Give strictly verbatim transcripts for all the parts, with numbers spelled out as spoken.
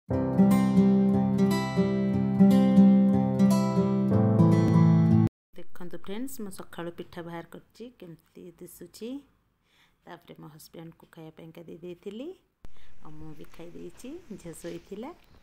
देखो फ्रेंड्स मो सका पिठा बाहर करमती दिशुची मो हस्बैंड को खायापा दे देती और मु भी खाई झील शोई।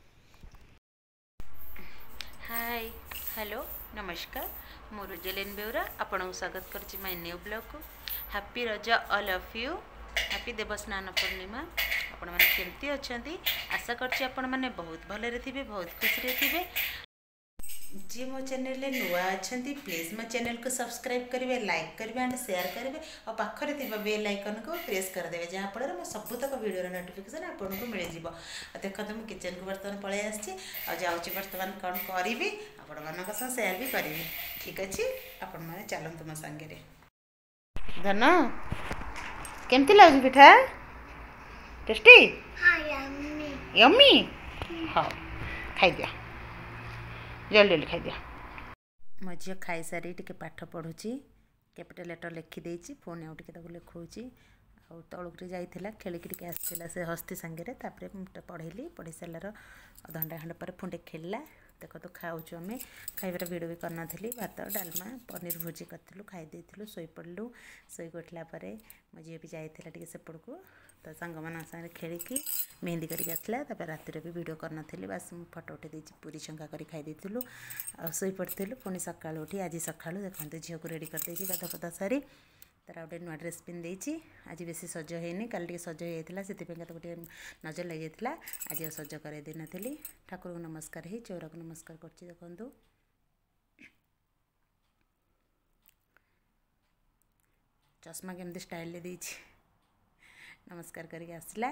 हाय हेलो नमस्कार मो रोजेलिन बेउरा आपन को स्वागत करछि माय न्यू ब्लॉग को। Happy Raja all of you. Happy Debasnana Purnima. आपण माने केमती अछंती आशा करछि आपण माने बहुत भले थे बहुत खुशी रे थे। जी मो चैनल रे नुआ अछंती प्लीज मो चैनल को सब्सक्राइब करेंगे लाइक करेंगे एंड शेयर करेंगे और पाखरे थिबा बेल आइकन को प्रेस कर देबे जहां फल मो सबुतक वीडियो नोटिफिकेशन आपन को मिल जिवो। देखो तुम किचन को बर्तमान पळे आछि आ जाउछि बर्तमान कोन करिवि आपण मानक संग शेयर भी करिवि। ठीक अछि आपण माने चलंतु मो संगे रे। धन केमती लागि पिठा टेस्टी हां यम्मी यम्मी हां खाइ दिया जल्दी जल्दी खाई दिया। मो झील खाई सारी टे पाठ पढ़ुची कैपिटल लेटर लिखिदे पुणी आउ टे लिखुची आउ तौक जाइला खेलिकी आसाला से हस्ती सांगे पढ़ेली पढ़ी सारार अधघंटा खंडे पर पुणी खेलला। देख तो खाऊँ आम खाइबार भिड भी करना भात डालमा पनीर भुजी करूँ खाई शोई पड़लु। शोई उठला मो झी भी जाइला टे सेपड़ को तो सांग मान सागे खेलिकी मेहंदी करके आसला। राति भी भिड करना बास फटो उठे पूरी छंका कर खाई शोई पड़ू। पुणी सका उठी आज सका देखते झील को रेडी करदे गाधा पदा सारी तार गोटे नुआ ड्रेस पिंधे आज बेसी सज होनी काली टे सज होता से गोटे नजर लग जाता आज सज कर दी नी। ठाकुर को नमस्कार ही चौरा को नमस्कार कर देखु चश्मा केमती स्टाइल दे नमस्कार करके आसला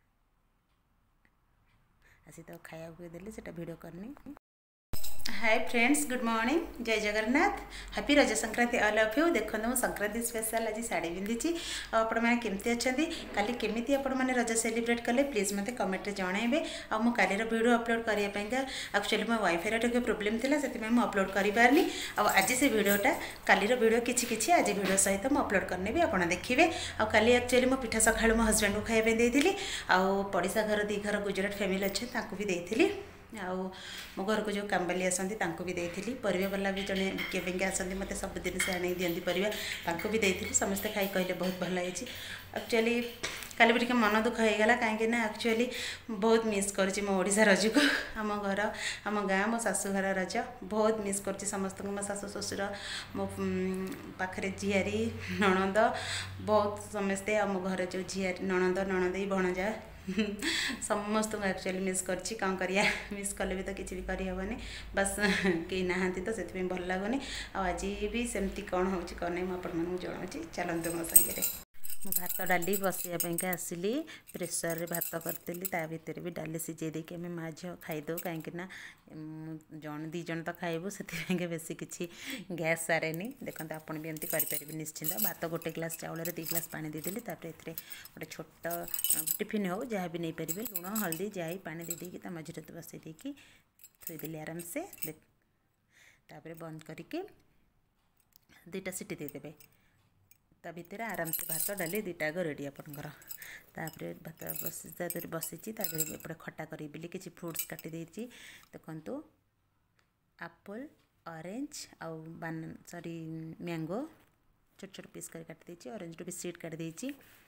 आसी तो खाया देली से वीडियो करनी। हाय फ्रेंड्स गुड मॉर्निंग जय जगन्नाथ हैप्पी रज संक्रांति ऑल ऑफ यू। देखो मो संक्रांति स्पेशल आज साड़ी पिंधि आपण मैंने केमती अच्छा काली केमी आपण मैंने रज सेलिब्रेट कले प्लीज मत कमेंट रे जनइबे। आ मो कालीर वीडियो अपलोड करने एक्चुअली मो वाईफाई टे प्रोब्लेम था से अपलोड कर पारनी। आज से वीडियोटा कालीर वीडियो किछि किछि आज वीडियो सहित मुझे अपलोड करने भी आप देखिए। आ काली एक्चुअली मो पिठा सकाळु मो हस्बैंड को खाइबा देइथिली आ पड़िशा घर दी घर गुजरात फैमिली अच्छे ताकू भी देइथिली आउ मो घर को जो कामबाली आसती भी देती परिवा वाला भी जड़े बिके आसती मत सब दिन से आने दिखती परिवा भी देती समस्ते खाई कहले बहुत भल लगी। एक्चुअली काली भी मन दुख होगा कहीं एक्चुअली बहुत मिस कर मो ओडिशा रज को आम घर आम गाँ मो शाशुघर रज बहुत मिस कर समस्त मो शाशु शशुर मो पाखे झीआरी नणंद बहुत समस्ते आम घर जो झीआरी नणंद नणंदी भणजा समस्त एक्चुअली मिस करछि कौन करिया मिस कले भी तो किसी भी करहबनी बस कहीं नहांती तो से भल लगुनि। आज भी सेमती कौन हो कौन नहीं मुझे जनाऊँ चलते मो संगे मु भात डाली बसवाई आसली प्रेसर रे भात करी ता भर भी डाली सीझे देके आम माँ झील खाईदे कहीं जन दीज तो खाइबू से बेसी किसी गैस सारे देखते आप भी एमती करेंगे निश्चिंत। भात गोटे ग्लास चाउल दी ग्लास पानी देदेली गोटे छोट टिफिन हो जहाँ भी नहीं पारे लुण हल्दी जाई पानी दे देकी मझे बसई देकी थोदेली आराम से तापर बंद करके दुईटा सीटी देदेवे ता भितर आराम से भात डाली दुईटा आग रेडी आपंकर भात बस बसी एपटे खटा करी किसी फ्रुट्स काटी देती देखु एप्पल ऑरेंज आउ बान सॉरी मैंगो छोट छोट पीस कर काटी देती ऑरेंज रू भी सीड काटी देती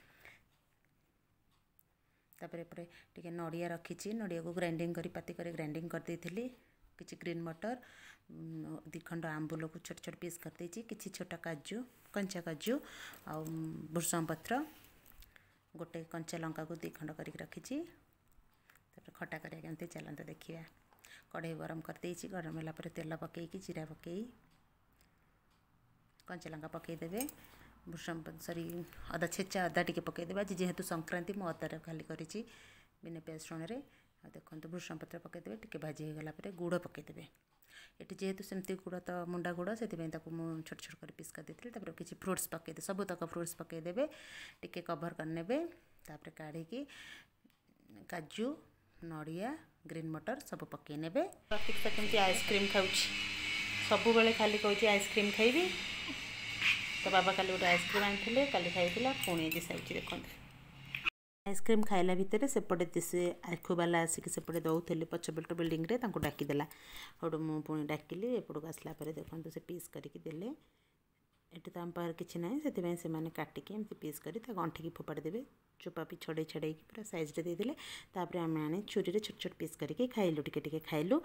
तापर एपटे टिके नड़िया रखी नड़िया को ग्राइंडिंग करी पाती कर ग्राइंडिंग कर देती किसी ग्रीन मटर दिखंड आंबुल को छोट छोट पीस कर देती किसी छोटा काजू कंचा काजू आ भृषंग पत्र गोटे कंचा लंका को दिखंड कर रखी खटा कर चलते देखिए। कढ़ई गरम कर देती गरम है तेल पकईकी जीरा पकई कंचा लंका पकईदेवे भृषंग सॉरी अदा छेचा अदा टी पकईदेवे आज जेहेतु संक्रांति मो अदा खाली करी बिना प्याज रसुण देखते भृषंग पत्र पकईदेवे टी भाजी होगला गुड़ पकईदेवे ये जेहेतु सेमती गुड़ तो मुंडा गुड़ से छोट छोट कर पीस कर देती किसी फ्रुट्स पकईदे सब तक फ्रुट्स पकईदेवे टिके कभर करने तापर काढ़ी काजू नड़िया ग्रीन मटर सब पकई ने प्रतीक्षा केमती आइसक्रीम खाऊँ सब बेले खाली कहूँ आइसक्रीम खाइबी तो बाबा काली गोटे आइसक्रीम आनी काली खाई पुणी आज खाऊँ देखते। आइसक्रीम खाइला भितर सेपटे दिशे आखुबाला आसिक सेपटे दौले पछपट बिल्डिंग रे तांको डाकिदेला हूँ मु पुणी डाकिली एपटू आसला देखो से पीस करके देले एटी तो आम पाखर किसी ना से मैंने काटिकी एमती पीस कर गंठिकी फोपाड़ी देवे चोपा भी छड़े छड़े पूरा साइज रे देदेले तापर आम आनी छुरी छोट छोट पीस करके खाइलु टिके टिके खाइलु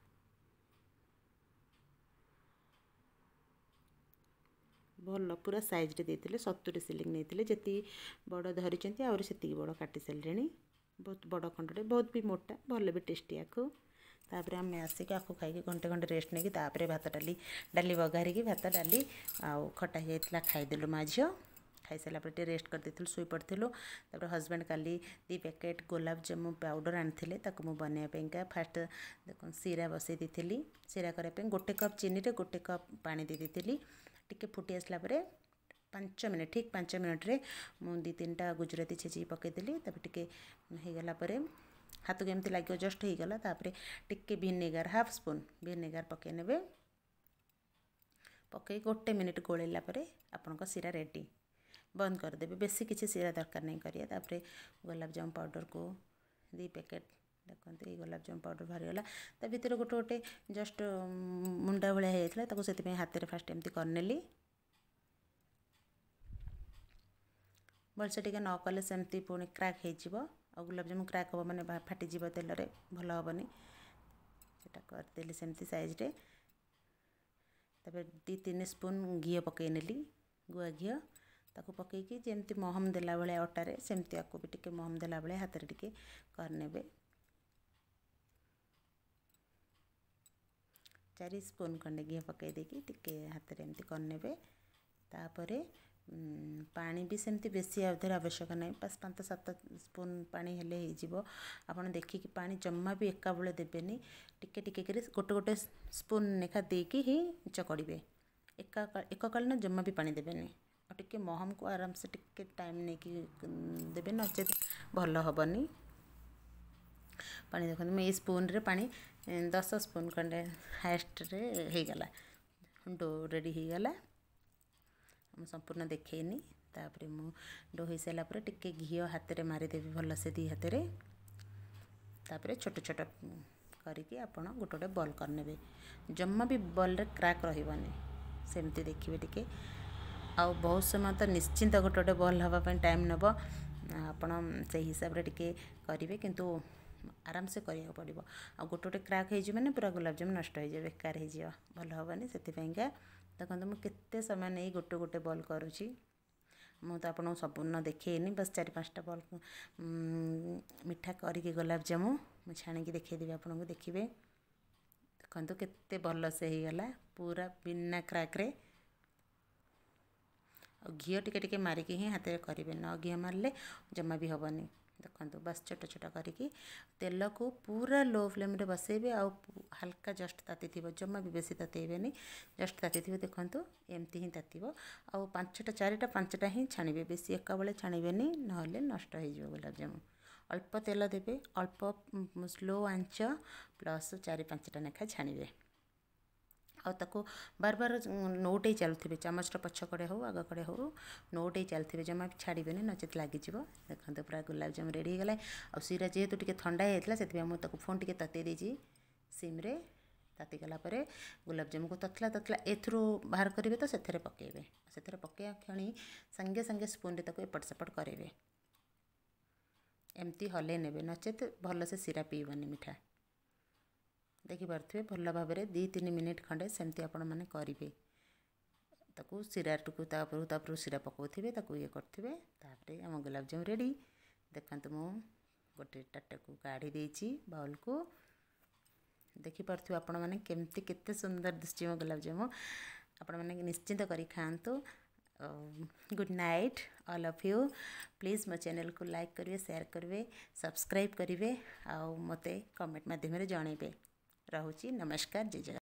भल पूरा साइज रे देते सतुरी सिलिंग नहीं जी बड़ धरी आउरी से बड़ काटी सारे बहुत बड़ खंडटे बहुत भी मोटा भल भी टेस्टी आखु तापर आम आसिक आखु खाई घंटे घंटे रेस्ट नहीं तापर भात डाली डाली बघारिकी भात डाली आउ खटा होता खाईदेलु माँ झील खाई सारा पर रेस्ट कर देथिलु सोई पड़थिलु तापर हस्बैंड काली दी पैकेट गुलाब जामुन पाउडर आनी ताकू बनवाईका फास्ट देख सीरा बसई दी सीरा करने गोटे कप चीनी रे गोटे कप पानी दे दी टिके फुटी आसला परे पाँच मिनट ठीक पाँच मिनट रे मु दी तीन टा गुजराती छेची पकईदेली तापर टिके होगला परे हाथ को एमती लगे जस्ट होगला तापर टिके भिनेगार हाफ स्पून भिनेगार पकई नेबे पकई गोटे मिनिट गोलेला परे आपनका सीरा रेडी बंद करदेवे बेसी किसी सीरा दरकार नहीं करिए तापर गुलाब जामुन पाउडर को दी पैकेट देखते ये गुलाब जामुन पाउडर बाहरीगला ता भर गोटे गोटे जस्ट मुंडा भाया होता से हाथ में फास्ट एमती करनेली भलसे टिके न कले सेमती पुणी क्राक हो गुलाब जामुन क्राक हम मैंने फाटीज तेल भल हेनी से करदेली सेमती साइज रे तापर दी तीन स्पून घी पकई नेली गुआ घी ताकू पकईकी जमती महम देला भाया अटारे सेमती आपको भी टिके महम देला भाया हाथ में टिके करनेबे चार स्पून खंडे घी पकई देकी टिके हाथ में एमती करनेबे तापरे पानी भी सेमती बेसी आउथर आवश्यक नहीं पाँच पाँच सात स्पून पानी हेले हो आपन देखिकी पानी जम्मा भी एका बेले देबेनी टिके टिके करी गोटे गोटे स्पून नेखा देकी ही चकड़े एका एक काल ना जम्मा भी पानी देबेनी और टिके महम को आराम से टिके टाइम नहीं कि देबे नचेत भल हेनी पानी देखते मैं स्पून रे पानी दस स्पून खंडे हाएस्ट रे होगला डो रेडी होगला संपूर्ण देखनी तापर मु डो हो सारापर टिके घी हाथ में मारिदेवी भल से दी हाथ में तापर छोट छोट करके आपड़ गोटे गोटे बॉल करने जम्मा भी बॉल रे क्राक रही सेमती देखिए टिके आउ बहुत समय तो निश्चिंत गोटे गोटे बॉल हाँपाई टाइम नब आपण से हिसाब रे टिके करेंगे किंतु आराम से करिया पड़ो आ गोटे गोटे क्राक हो मैंने पूरा गुलाब जामुन नष्ट हो बेकार हो भल हेनी से देखो मुझे केते समय नहीं गोटे गोटे बॉल करुँची मु तो आपको संपूर्ण देखनी बस चार पाँचटा बॉल मिठा करके गुलाब जामुन मुझे छाणिकी देखीदेवी आपको देखिए देखो केते भल से होगला पूरा बिना क्राक रे घी टिके टिके मारिकी ही हाथ में करेंगे न घी मारे जमा भी हेनी देखो बस छोट छोट करके तेल को पूरा लो फ्लेम रे बसैबे आ हल्का जस्ट ताती थी जमा भी बेसी तातेबेनी जस्ट ताती थी देखो एमती ही तातीब आ पांचटा चारिटा पांचटा ही छाणिबे बेसी एका बेले छाणिबेनी नहले नष्ट हो गुलाब जामुन अल्प तेल देबे अल्प स्लो आंच प्लस चारि पांचटा नेखा छाणिबे आ ताको बार बार नौटे चलुथे चामचर पछ कड़े हो आग कड़े हो नौटे चलुथे जमा छाड़बेनि नचेत लगे देखते पूरा गुलाब जामुन रेडी हो गला आ सीरा जेहेतु टिके ठंडा होता से मुझे फोन टिके तते देजी सिम रे ताती गला परे गुलाब जामुन को ततला ततला एथरू बाहर करेंगे तो से पकेबे से पकया क्षणी संगे संगे स्पून रे एपट सेपट करेंगे एमती हले नेबे नचेत भल से सीरा पीबनी मिठा देखिपे भल भाव में दी तीन मिनिट खंडे सेमती आपण मैंने करेंगे ताकू सीरा टुकू तापर सीरा पकाउे ताकू ये करेंगे तापर आम गुलाब जामुन रेडी देखते मु गोटे टाटा को काढ़ी देची बाउल को देखिपे आपण मैंने केमती केते सुंदर दिशुची मो गुलाब जामुन आपण मैंने निश्चिंत करी खातु good night all of you please मो चैनल को लाइक करेंगे शेयर करेंगे सब्सक्राइब करेंगे आउ मते कमेंट माध्यम जनइबे। रहुची नमस्कार जय जगन्नाथ।